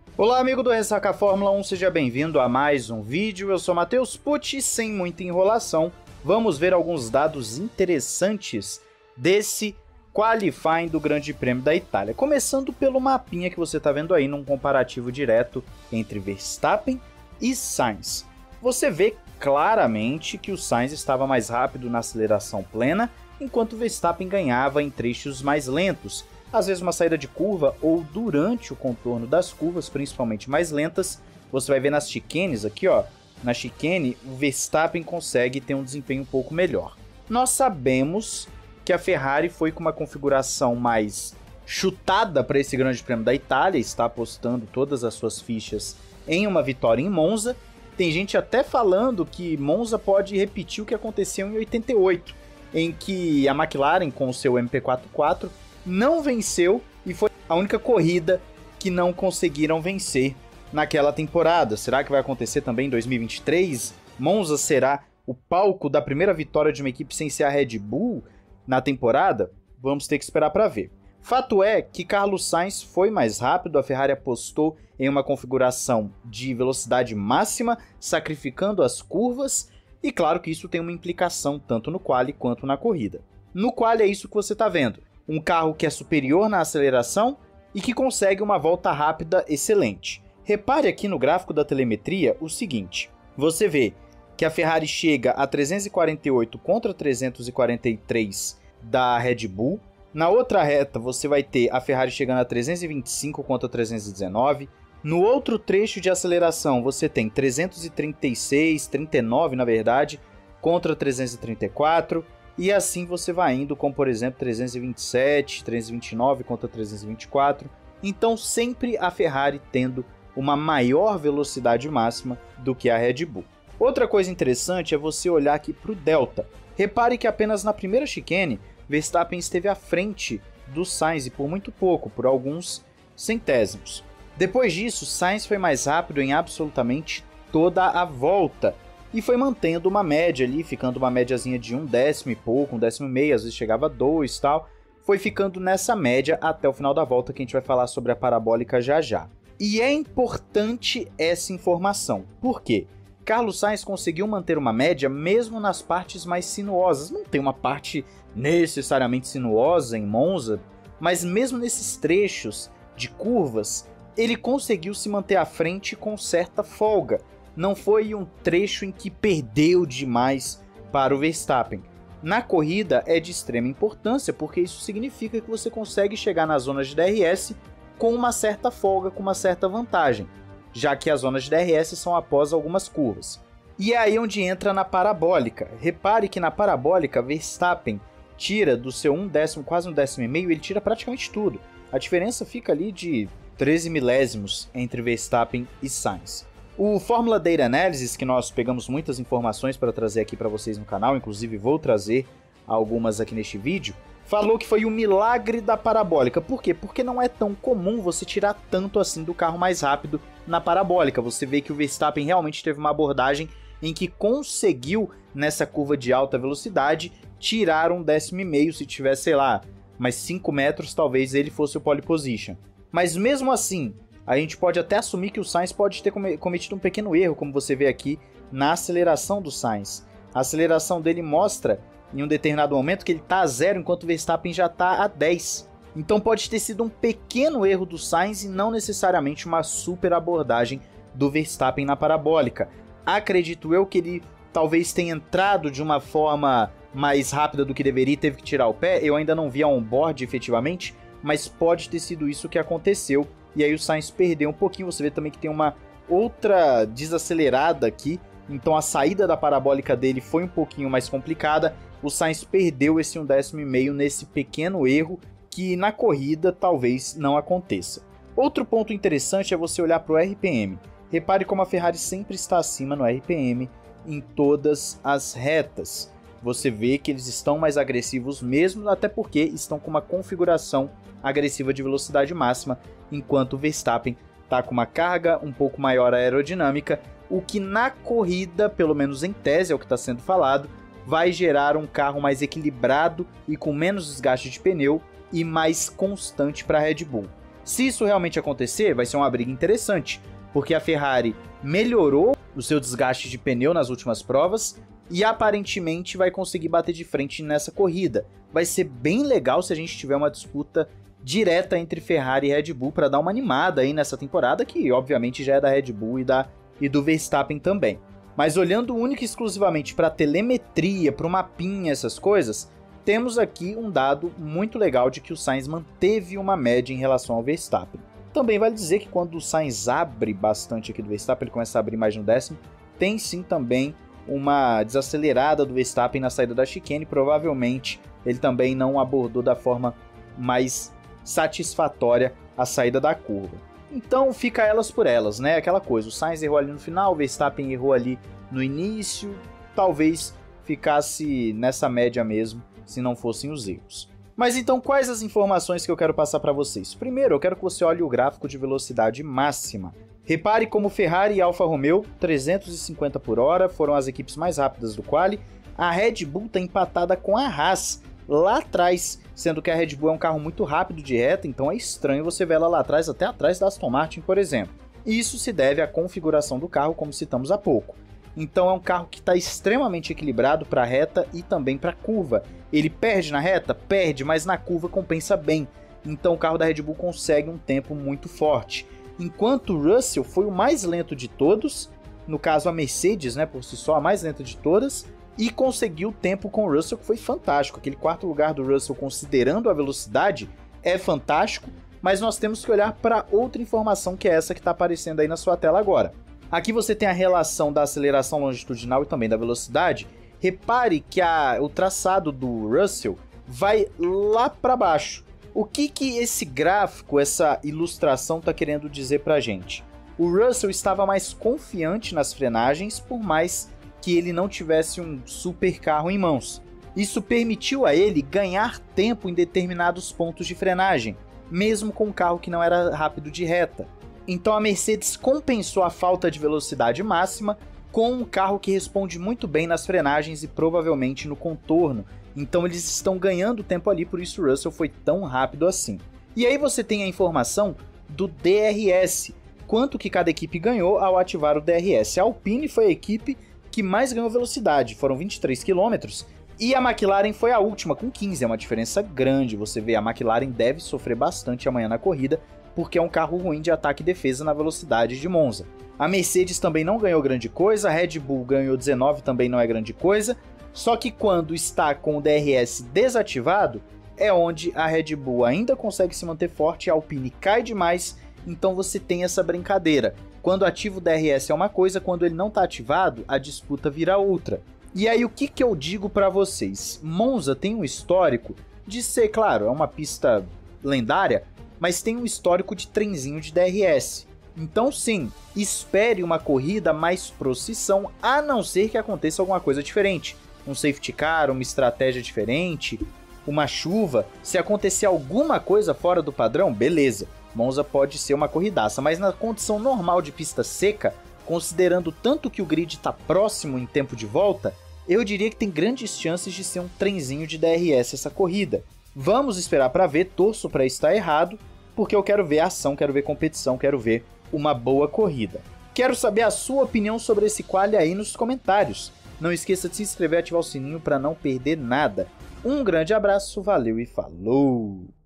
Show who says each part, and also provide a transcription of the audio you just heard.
Speaker 1: Olá, amigo do Ressaca Fórmula 1, seja bem-vindo a mais um vídeo. Eu sou Matheus Pucci e sem muita enrolação, vamos ver alguns dados interessantes desse qualifying do Grande Prêmio da Itália. Começando pelo mapinha que você está vendo aí, num comparativo direto entre Verstappen e Sainz. Você vê claramente que o Sainz estava mais rápido na aceleração plena, enquanto o Verstappen ganhava em trechos mais lentos. Às vezes uma saída de curva ou durante o contorno das curvas, principalmente mais lentas, você vai ver nas chicanes aqui, ó, na chicane o Verstappen consegue ter um desempenho um pouco melhor. Nós sabemos que a Ferrari foi com uma configuração mais chutada para esse Grande Prêmio da Itália, está apostando todas as suas fichas em uma vitória em Monza. Tem gente até falando que Monza pode repetir o que aconteceu em 88, em que a McLaren com o seu MP44 não venceu e foi a única corrida que não conseguiram vencer naquela temporada. Será que vai acontecer também em 2023? Monza será o palco da primeira vitória de uma equipe sem ser a Red Bull na temporada? Vamos ter que esperar para ver. Fato é que Carlos Sainz foi mais rápido, a Ferrari apostou em uma configuração de velocidade máxima, sacrificando as curvas, e claro que isso tem uma implicação tanto no quali quanto na corrida. No quali é isso que você está vendo. Um carro que é superior na aceleração e que consegue uma volta rápida excelente. Repare aqui no gráfico da telemetria o seguinte, você vê que a Ferrari chega a 348 contra 343 da Red Bull. Na outra reta você vai ter a Ferrari chegando a 325 contra 319. No outro trecho de aceleração você tem 336, 39 na verdade, contra 334. E assim você vai indo, como por exemplo 327, 329 contra 324. Então sempre a Ferrari tendo uma maior velocidade máxima do que a Red Bull. Outra coisa interessante é você olhar aqui para o Delta. Repare que apenas na primeira chicane, Verstappen esteve à frente do Sainz e por muito pouco, por alguns centésimos. Depois disso, Sainz foi mais rápido em absolutamente toda a volta. E foi mantendo uma média ali, ficando uma médiazinha de 1/10 e pouco, 1/10,5, às vezes chegava a 2 e tal. Foi ficando nessa média até o final da volta, que a gente vai falar sobre a parabólica já já. E é importante essa informação. Por quê? Carlos Sainz conseguiu manter uma média mesmo nas partes mais sinuosas. Não tem uma parte necessariamente sinuosa em Monza, mas mesmo nesses trechos de curvas, ele conseguiu se manter à frente com certa folga. Não foi um trecho em que perdeu demais para o Verstappen. Na corrida é de extrema importância, porque isso significa que você consegue chegar nas zonas de DRS com uma certa folga, com uma certa vantagem, já que as zonas de DRS são após algumas curvas. E é aí onde entra na parabólica. Repare que na parabólica, Verstappen tira do seu 1/10, quase 1/10,5, ele tira praticamente tudo. A diferença fica ali de 13 milésimos entre Verstappen e Sainz. O Fórmula Data Analysis, que nós pegamos muitas informações para trazer aqui para vocês no canal, inclusive vou trazer algumas aqui neste vídeo, falou que foi o milagre da parabólica. Por quê? Porque não é tão comum você tirar tanto assim do carro mais rápido na parabólica. Você vê que o Verstappen realmente teve uma abordagem em que conseguiu, nessa curva de alta velocidade, tirar 1/10,5. Se tivesse, sei lá, mais 5 metros, talvez ele fosse o pole position. Mas mesmo assim, a gente pode até assumir que o Sainz pode ter cometido um pequeno erro, como você vê aqui na aceleração do Sainz. A aceleração dele mostra, em um determinado momento, que ele está a 0, enquanto o Verstappen já está a 10. Então pode ter sido um pequeno erro do Sainz e não necessariamente uma super abordagem do Verstappen na parabólica. Acredito eu que ele talvez tenha entrado de uma forma mais rápida do que deveria e teve que tirar o pé. Eu ainda não vi a on-board efetivamente, mas pode ter sido isso que aconteceu. E aí o Sainz perdeu um pouquinho, você vê também que tem uma outra desacelerada aqui, então a saída da parabólica dele foi um pouquinho mais complicada, o Sainz perdeu esse 1/10,5 nesse pequeno erro, que na corrida talvez não aconteça. Outro ponto interessante é você olhar para o RPM, repare como a Ferrari sempre está acima no RPM em todas as retas. Você vê que eles estão mais agressivos mesmo, até porque estão com uma configuração agressiva de velocidade máxima, enquanto o Verstappen está com uma carga um pouco maior aerodinâmica, o que na corrida, pelo menos em tese é o que está sendo falado, vai gerar um carro mais equilibrado e com menos desgaste de pneu e mais constante para a Red Bull. Se isso realmente acontecer, vai ser uma briga interessante, porque a Ferrari melhorou o seu desgaste de pneu nas últimas provas e aparentemente vai conseguir bater de frente nessa corrida. Vai ser bem legal se a gente tiver uma disputa direta entre Ferrari e Red Bull para dar uma animada aí nessa temporada, que obviamente já é da Red Bull e do Verstappen também. Mas olhando única e exclusivamente para a telemetria, para o mapinha, essas coisas, temos aqui um dado muito legal de que o Sainz manteve uma média em relação ao Verstappen. Também vale dizer que quando o Sainz abre bastante aqui do Verstappen, ele começa a abrir mais de um décimo, tem sim também uma desacelerada do Verstappen na saída da chicane, provavelmente ele também não abordou da forma mais satisfatória a saída da curva. Então fica elas por elas, né? Aquela coisa, o Sainz errou ali no final, o Verstappen errou ali no início, talvez ficasse nessa média mesmo, se não fossem os erros. Mas então, quais as informações que eu quero passar para vocês? Primeiro, eu quero que você olhe o gráfico de velocidade máxima. Repare como Ferrari e Alfa Romeo, 350 por hora, foram as equipes mais rápidas do quali. A Red Bull está empatada com a Haas lá atrás, sendo que a Red Bull é um carro muito rápido de reta, então é estranho você ver ela lá atrás, até atrás da Aston Martin, por exemplo. Isso se deve à configuração do carro, como citamos há pouco. Então é um carro que está extremamente equilibrado para a reta e também para a curva. Ele perde na reta? Perde, mas na curva compensa bem. Então o carro da Red Bull consegue um tempo muito forte. Enquanto o Russell foi o mais lento de todos, no caso a Mercedes, né, por si só, a mais lenta de todas, e conseguiu tempo com o Russell, que foi fantástico. Aquele quarto lugar do Russell, considerando a velocidade, é fantástico, mas nós temos que olhar para outra informação, que é essa que está aparecendo aí na sua tela agora. Aqui você tem a relação da aceleração longitudinal e também da velocidade. Repare que o traçado do Russell vai lá para baixo. O que esse gráfico, essa ilustração está querendo dizer para a gente? O Russell estava mais confiante nas frenagens, por mais que ele não tivesse um super carro em mãos. Isso permitiu a ele ganhar tempo em determinados pontos de frenagem, mesmo com um carro que não era rápido de reta. Então a Mercedes compensou a falta de velocidade máxima com um carro que responde muito bem nas frenagens e provavelmente no contorno. Então eles estão ganhando tempo ali, por isso o Russell foi tão rápido assim. E aí você tem a informação do DRS, quanto que cada equipe ganhou ao ativar o DRS. A Alpine foi a equipe que mais ganhou velocidade, foram 23 km, e a McLaren foi a última com 15, é uma diferença grande. Você vê, a McLaren deve sofrer bastante amanhã na corrida, porque é um carro ruim de ataque e defesa na velocidade de Monza. A Mercedes também não ganhou grande coisa, a Red Bull ganhou 19, também não é grande coisa, só que quando está com o DRS desativado, é onde a Red Bull ainda consegue se manter forte, a Alpine cai demais, então você tem essa brincadeira. Quando ativa o DRS é uma coisa, quando ele não está ativado, a disputa vira outra. E aí o que eu digo para vocês? Monza tem um histórico de ser, claro, é uma pista lendária, mas tem um histórico de trenzinho de DRS. Então sim, espere uma corrida mais procissão, a não ser que aconteça alguma coisa diferente. Um safety car, uma estratégia diferente, uma chuva. Se acontecer alguma coisa fora do padrão, beleza. Monza pode ser uma corridaça, mas na condição normal de pista seca, considerando tanto que o grid está próximo em tempo de volta, eu diria que tem grandes chances de ser um trenzinho de DRS essa corrida. Vamos esperar para ver, torço para estar errado, porque eu quero ver ação, quero ver competição, quero ver uma boa corrida. Quero saber a sua opinião sobre esse quali aí nos comentários. Não esqueça de se inscrever e ativar o sininho para não perder nada. Um grande abraço, valeu e falou!